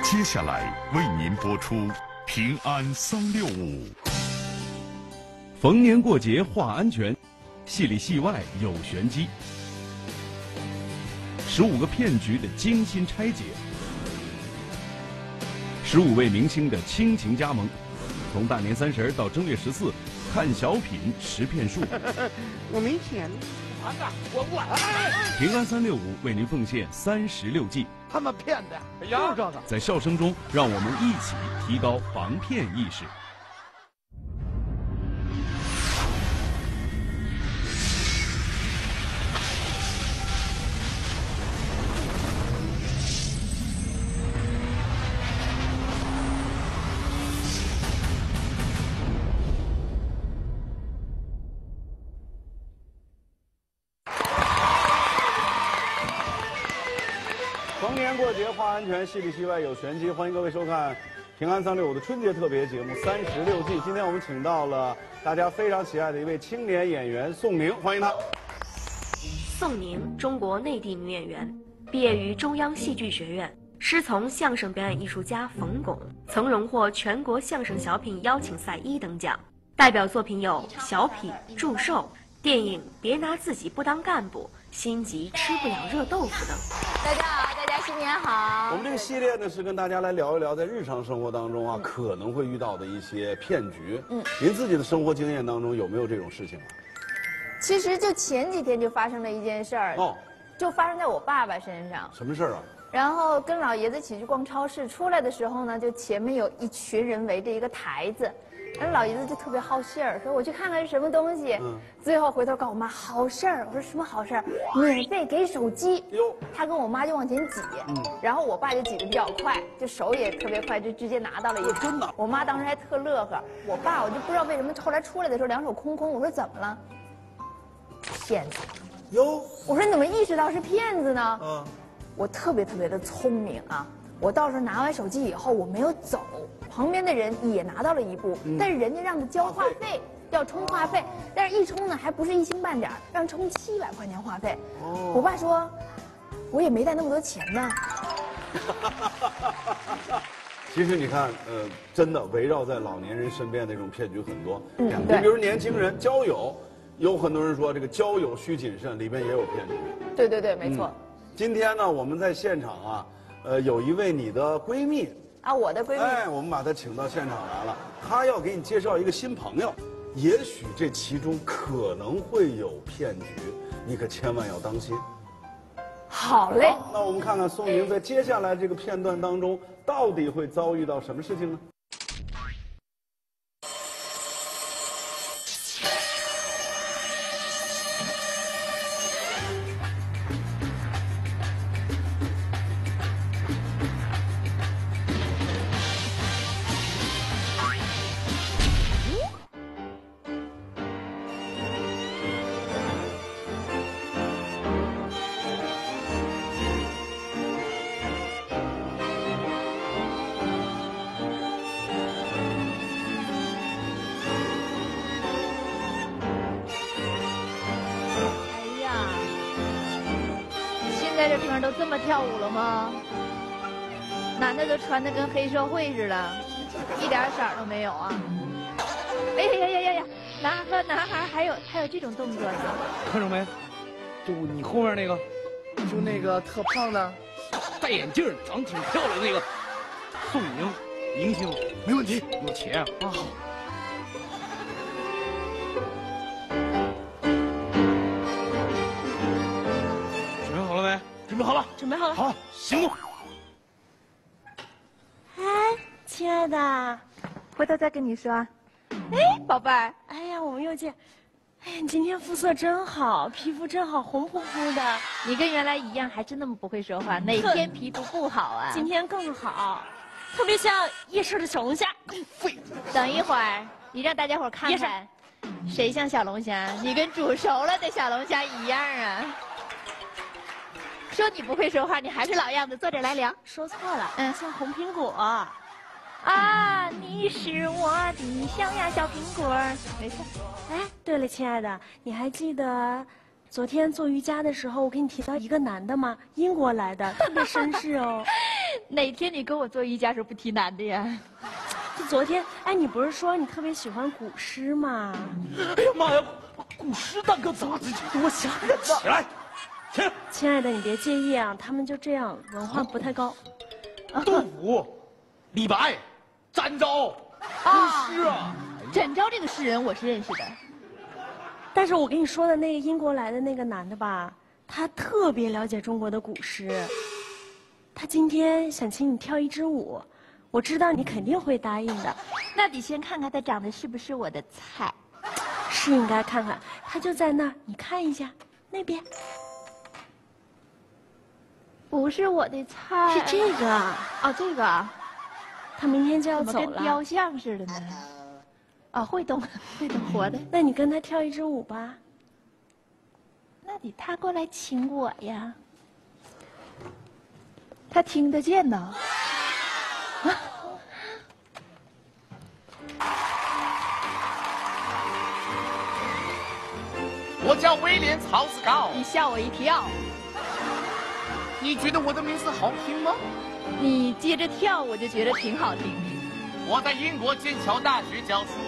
接下来为您播出《平安365》。 逢年过节话安全，戏里戏外有玄机。15个骗局的精心拆解，15位明星的倾情加盟，从大年30到正月14，看小品识骗术。 我没钱， 平安365为您奉献36计， 他们骗的，就是这个。 在笑声中，让我们一起提高防骗意识。 逢年过节话安全，戏里戏外有玄机。欢迎各位收看《平安365》的春节特别节目《36计》。今天我们请到了大家非常喜爱的一位青年演员宋宁，欢迎他。 宋宁，中国内地女演员，毕业于中央戏剧学院，师从相声表演艺术家冯巩，曾荣获全国相声小品邀请赛1等奖。代表作品有小品《祝寿》、电影《别拿自己不当干部》、心急吃不了热豆腐等。 大家好，大家新年好。 我们这个系列呢是跟大家来聊一聊在日常生活当中啊可能会遇到的一些骗局。您自己的生活经验当中有没有这种事情啊？ 其实就前几天就发生了一件事儿，就发生在我爸爸身上。 什么事儿啊？ 然后跟老爷子一起去逛超市，出来的时候呢，就前面有一群人围着一个台子。然后老爷子就特别好信儿，说我去看看是什么东西。最后回头告诉我妈好事儿，我说什么好事儿？免费给手机。哟，他跟我妈就往前挤，然后我爸就挤得比较快，就手也特别快，就直接拿到了一台。 真的？ 我妈当时还特乐呵，我爸我就不知道为什么后来出来的时候两手空空，我说怎么了？骗子。 哟， 我说你怎么意识到是骗子呢？我特别的聪明啊，我到时候拿完手机以后我没有走。旁边的人也拿到了一部，但是人家让他交话费，要充话费，但是一充呢还不是1星半点，让充700块钱话费。我爸说，我也没带那么多钱呢。 其实你看，真的围绕在老年人身边的这种骗局很多。 对。 你比如年轻人交友，有很多人说这个交友需谨慎，里边也有骗局。 对，没错。 今天呢，我们在现场啊，有一位你的闺蜜。 啊，我的闺蜜。 哎，我们把她请到现场来了，她要给你介绍一个新朋友，也许这其中可能会有骗局，你可千万要当心。 好嘞。 好，那我们看看宋宁在接下来这个片段当中，到底会遭遇到什么事情呢？ 在这地方都这么跳舞了吗？男的都穿的跟黑社会似的，一点色都没有啊！哎呀！男孩还有这种动作呢？ 看着没？就你后面那个，就那个特胖的，戴眼镜长得挺漂亮的那个，宋宁，明星，没问题，有钱啊！准备好了？ 准备好了。 好，行动。 哎，亲爱的， 回头再跟你说。 哎，宝贝儿，哎呀，我们又见。哎呀，你今天肤色真好，皮肤真好，红扑扑的。 你跟原来一样，还真那么不会说话。哪天皮肤不好啊？ 今天更好，特别像夜市的小龙虾。 等一会儿，你让大家伙看看，谁像小龙虾？你跟煮熟了的小龙虾一样啊！说你不会说话，你还是老样子，坐这儿来聊。 说错了，像红苹果。 啊，你是我的小呀小苹果。没错。 哎，对了，亲爱的，你还记得昨天做瑜伽的时候，我给你提到一个男的吗？英国来的，特别绅士哦。 哪天你跟我做瑜伽时候不提男的呀？ 就昨天，哎，你不是说你特别喜欢古诗吗？ 哎呀妈呀，古诗大哥咋子多吓人呢？起来，起来！ 亲爱的，你别介意啊，他们就这样，文化不太高。 杜甫、李白、展昭，古诗啊！ 展昭这个诗人我是认识的。 但是我跟你说的那个英国来的那个男的吧，他特别了解中国的古诗。他今天想请你跳一支舞，我知道你肯定会答应的。 那得先看看他长得是不是我的菜。 是应该看看，他就在那儿，你看一下，那边。 不是我的菜。 是这个。 哦，这个啊。 他明天就要走了。 怎么跟雕像似的呢？啊，会动，会动，活的。 那你跟他跳一支舞吧。 那得他过来请我呀。他听得见呢。 我叫威廉·曹子高。 你吓我一跳。 你觉得我的名字好听吗？ 你接着跳，我就觉得挺好听。 我在英国剑桥大学教书。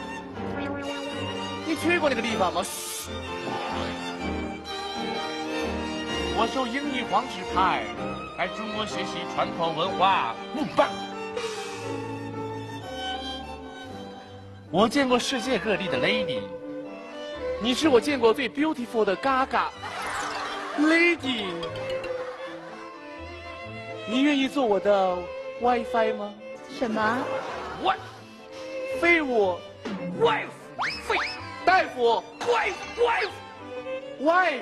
你去过那个地方吗？我受英女皇指派，来中国学习传统文化。棒！我见过世界各地的 lady， 你是我见过最 beautiful 的 Gaga。Lady， 你愿意做我的 WiFi 吗？ 什么？ 我，废物 ，wife， 废，大夫 ，wife。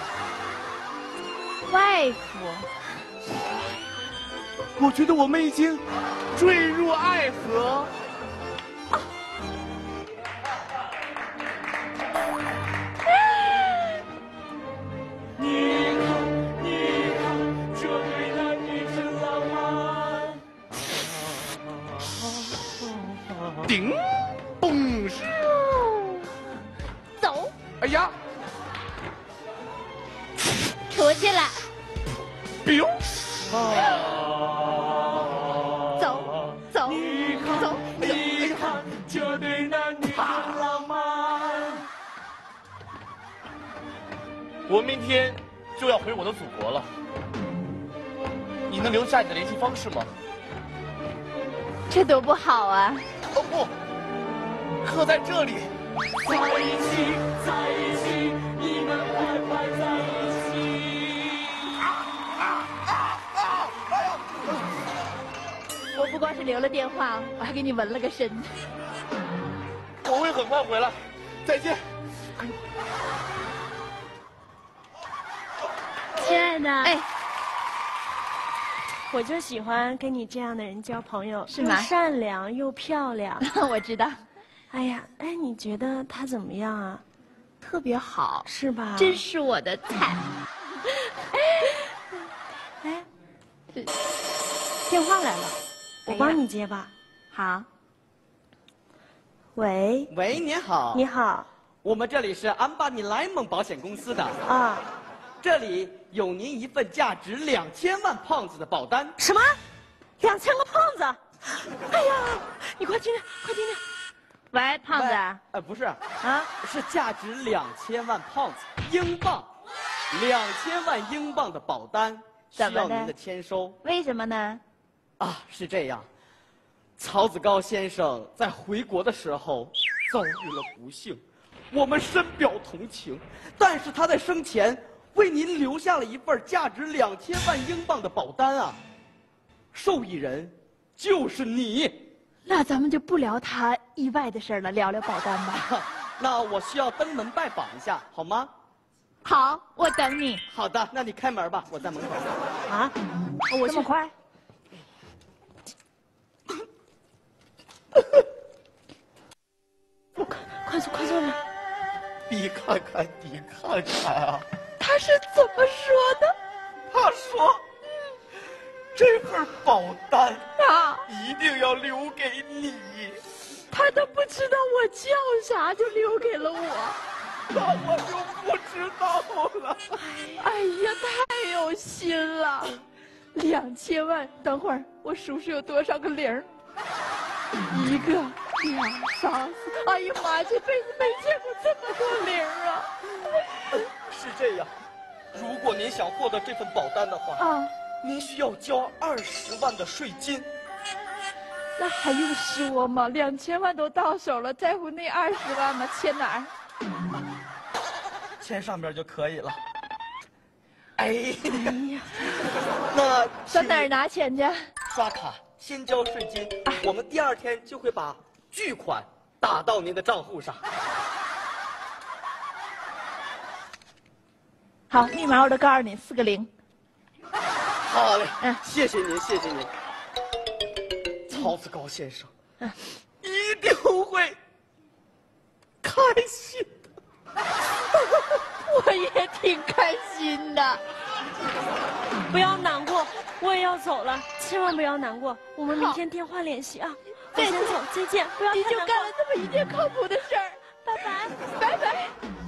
我觉得我们已经坠入爱河。你看，这对男女真浪漫。顶，嘣！ 走。 哎呀！ 出去了。 biu。 走。 你看，这对男女真浪漫。我明天就要回我的祖国了，你能留下你的联系方式吗？ 这多不好啊！ 哦不，刻在这里。在一起，你们快在一起。 我不光是留了电话，我还给你纹了个身。 我会很快回来，再见。 亲爱的， 哎， 我就喜欢跟你这样的人交朋友， 是吗？ 又善良又漂亮。 我知道。 哎呀，哎，你觉得他怎么样啊？ 特别好， 是吧？ 真是我的菜。 哎，电话来了，我帮你接吧。 好。 喂。 喂，你好。 你好。 我们这里是安巴尼莱蒙保险公司的。 啊。 这里有您一份价值2000万镑的保单。 什么？2000个胖子？哎呀，你快听听，快听听。 喂，胖子。 不是啊，是价值2000万镑英镑，2000万英镑的保单需要您的签收。 为什么呢？ 啊，是这样，曹子高先生在回国的时候遭遇了不幸，我们深表同情。但是他在生前为您留下了一份价值2000万英镑的保单啊，受益人就是你。 那咱们就不聊他意外的事了，聊聊保单吧。 那我需要登门拜访一下，好吗？ 好，我等你。 好的，那你开门吧，我在门口。 啊？我这么快？ 快坐点。 你看看啊！ 他是怎么说的？ 他说，这份保单啊， 一定要留给你。 他都不知道我叫啥，就留给了我。 那我就不知道了。 哎呀，太有心了！ 2000万，等会儿我数数有多少个零？1个、2、3、4，哎呀妈呀，这辈子没见过这么多零啊！ 是这样，如果您想获得这份保单的话，您需要交20万的税金。 那还用说吗？2000万都到手了，在乎那20万吗？签哪儿？ 签上边就可以了。哎呀， 那上哪儿拿钱去？ 刷卡先交税金，我们第2天就会把巨款打到您的账户上。 好，密码我都告诉你，4个0。 好嘞，谢谢您，谢谢您。曹子高先生，一定会开心的。 我也挺开心的。 不要难过，我也要走了，千万不要难过。我们明天电话联系啊。我先走，再见，不要太难过。 你就干了这么一件靠谱的事儿， 拜拜， 拜拜。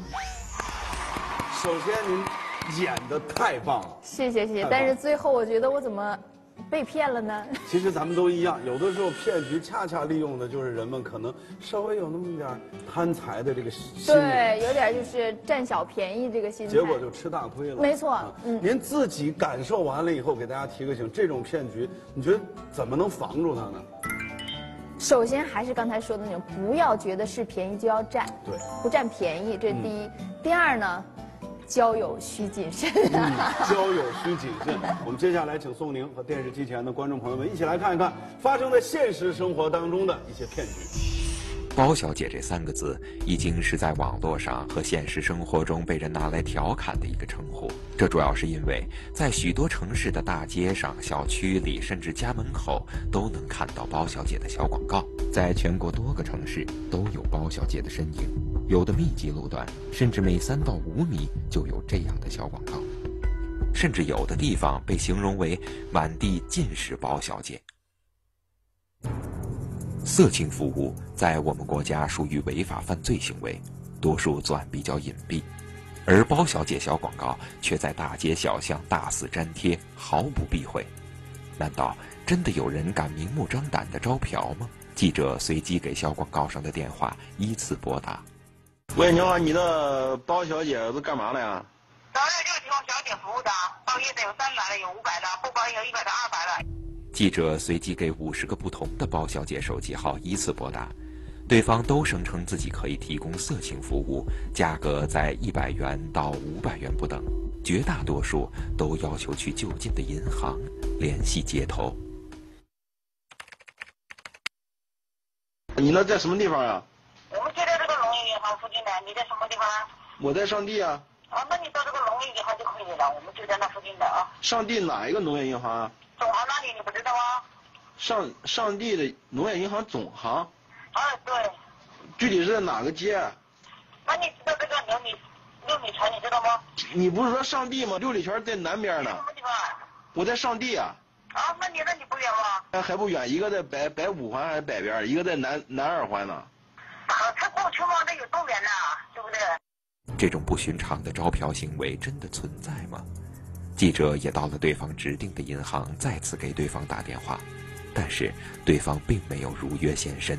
首先您演得太棒了， 谢谢谢谢。但是最后我觉得我怎么被骗了呢？ 其实咱们都一样，有的时候骗局恰恰利用的就是人们可能稍微有那么一点贪财的这个心理， 对，有点就是占小便宜这个心态， 结果就吃大亏了。 没错， 您自己感受完了以后，给大家提个醒，这种骗局，你觉得怎么能防住它呢？ 首先还是刚才说的那种，不要觉得是便宜就要占， 对， 不占便宜，这是第一。第二呢，交友需谨慎。 交友需谨慎。我们接下来请宋宁和电视机前的观众朋友们一起来看一看发生在现实生活当中的一些骗局。 包小姐这3个字已经是在网络上和现实生活中被人拿来调侃的一个称呼。这主要是因为在许多城市的大街上、小区里，甚至家门口都能看到包小姐的小广告。在全国多个城市都有包小姐的身影，有的密集路段，甚至每3到5米就有这样的小广告，甚至有的地方被形容为满地尽是包小姐。色情服务在我们国家属于违法犯罪行为，多数作案比较隐蔽，而包小姐小广告却在大街小巷大肆粘贴，毫不避讳。难道真的有人敢明目张胆的招嫖吗？记者随机给小广告上的电话依次拨打。 喂，你好，你的包小姐是干嘛的呀？ 早上就提供小姐服务的，包夜的有300的，有500的，不包夜有100的、200的。 记者随机给50个不同的包小姐手机号依次拨打，对方都声称自己可以提供色情服务，价格在100元到500元不等，绝大多数都要求去就近的银行联系接头。 你那在什么地方啊？ 我们就在这个农业银行附近的，你在什么地方？ 我在上地啊。 那你到这个农业银行就可以了，我们就在那附近的啊。 上地哪一个农业银行啊？ 总行那里你不知道啊？ 上地的农业银行总行。 对。 具体是在哪个街？ 那你知道这个六里城你知道吗？ 你不是说上地吗？6里泉在南边呢。 什么地方？ 我在上地啊。 那你不远吗？ 还不远，一个在北5环还是北边，一个在南2环呢。 他过去吗？那有多远呢？对不对？ 这种不寻常的招嫖行为真的存在吗？记者也到了对方指定的银行，再次给对方打电话，但是对方并没有如约现身。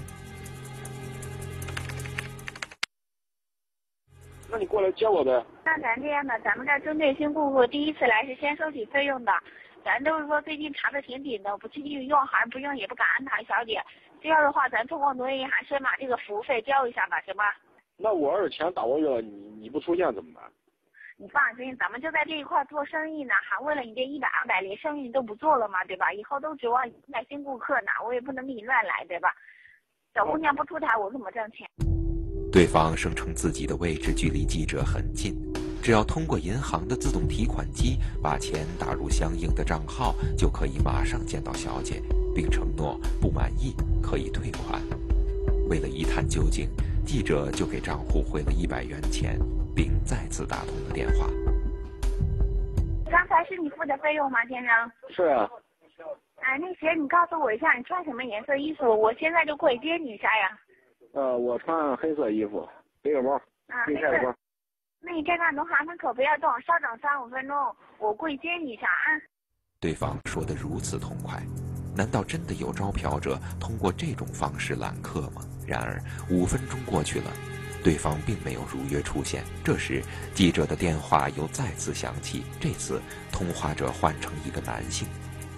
那你过来接我呗。 那咱这样的，咱们这针对新顾客第1次来是先收取费用的，咱都是说最近查的挺紧的，不确定用还是不用，也不敢安排小姐。这样的话，咱通过农业银行先把这个服务费交一下吧，行吧？ 那我要是钱打过去了，你不出现怎么办？ 你放心，咱们就在这一块做生意呢，还为了你这100、200，连生意都不做了嘛，对吧？以后都指望带新顾客呢，我也不能给你乱来，对吧？小姑娘不出台，我怎么挣钱？ 对方声称自己的位置距离记者很近，只要通过银行的自动提款机把钱打入相应的账号，就可以马上见到小姐，并承诺不满意可以退款。为了一探究竟，记者就给账户汇了100元钱，并再次打通了电话。 刚才是你付的费用吗，先生？ 是啊。 那行，你告诉我一下，你穿什么颜色衣服？我现在就过去接你一下呀。 我穿黑色衣服，背个包，背带个包。 那你这样的话，那可不要动，稍等3、5分钟，我过去接你一下啊。 对方说得如此痛快。难道真的有招嫖者通过这种方式揽客吗？然而5分钟过去了，对方并没有如约出现。这时，记者的电话又再次响起，这次通话者换成一个男性。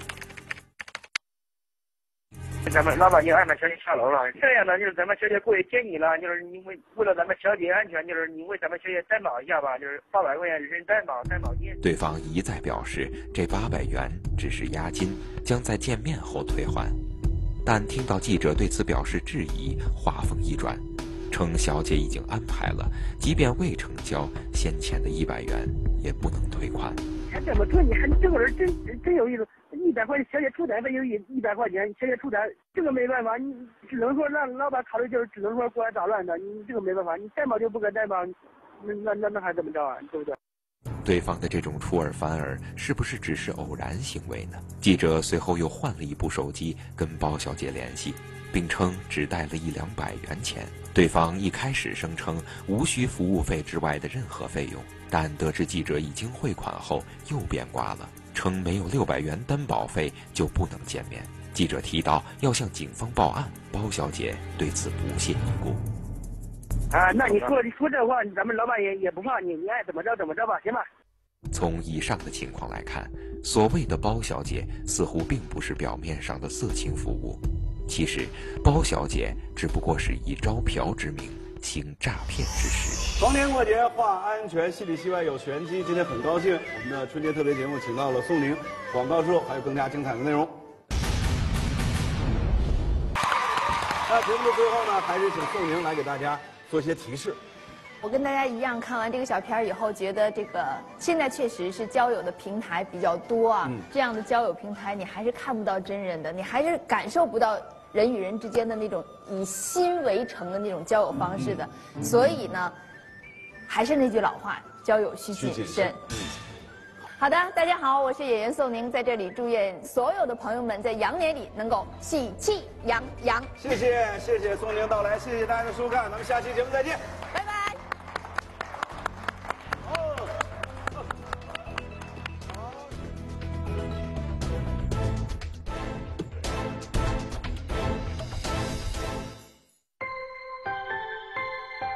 咱们老板就安排小姐下楼了，这样呢，就是咱们小姐过去接你了，就是你为了咱们小姐安全，就是你为咱们小姐担保一下吧，就是800块钱人担保金。 对方一再表示，这800元只是押金，将在见面后退还。但听到记者对此表示质疑，话锋一转，称小姐已经安排了，即便未成交，先前的100元也不能退款。 还这么说，你还这个人真有意思。100块钱小姐出单费有100块钱，小姐出单，这个没办法，你只能说让老板考虑，就是只能说过来捣乱的，你这个没办法，你担保就不该担保，那还怎么着啊？对不对？ 对方的这种出尔反尔，是不是只是偶然行为呢？记者随后又换了一部手机跟包小姐联系，并称只带了100-200元钱。对方一开始声称无需服务费之外的任何费用，但得知记者已经汇款后又变卦了，称没有600元担保费就不能见面。记者提到要向警方报案，包小姐对此不屑一顾。 啊，那你说这话，咱们老板也不怕你，你爱怎么着吧，行吧？ 从以上的情况来看，所谓的包小姐似乎并不是表面上的色情服务，其实包小姐只不过是以招嫖之名行诈骗之实。 逢年过节话安全，戏里戏外有玄机。今天很高兴，我们的春节特别节目请到了宋宁。广告之后还有更加精彩的内容。那节目的最后呢，还是请宋宁来给大家做些提示。 我跟大家一样，看完这个小片以后，觉得这个现在确实是交友的平台比较多啊。这样的交友平台，你还是看不到真人的，你还是感受不到人与人之间的那种以心为诚的那种交友方式的。所以呢，还是那句老话，交友需谨慎。好的，大家好，我是演员宋宁，在这里祝愿所有的朋友们在羊年里能够喜气洋洋。 谢谢宋宁到来，谢谢大家的收看，咱们下期节目再见。